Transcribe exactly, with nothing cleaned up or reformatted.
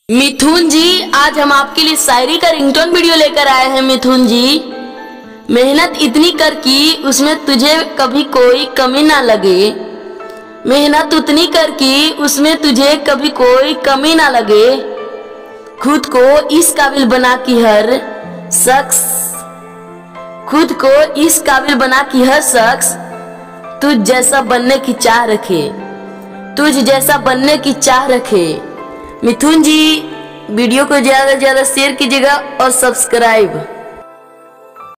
मिथुन जी, आज हम आपके लिए शायरी का रिंगटोन वीडियो लेकर आए हैं। मिथुन जी, मेहनत इतनी कर कि उसमें तुझे कभी कोई कमी ना लगे। मेहनत उतनी कर कि उसमें तुझे कभी कोई कमी ना लगे। खुद को इस काबिल बना कि हर शख्स खुद को इस काबिल बना कि हर शख्स तुझ जैसा बनने की चाह रखे तुझ जैसा बनने की चाह रखे। मिथुन जी, वीडियो को ज़्यादा से ज़्यादा शेयर कीजिएगा और सब्सक्राइब।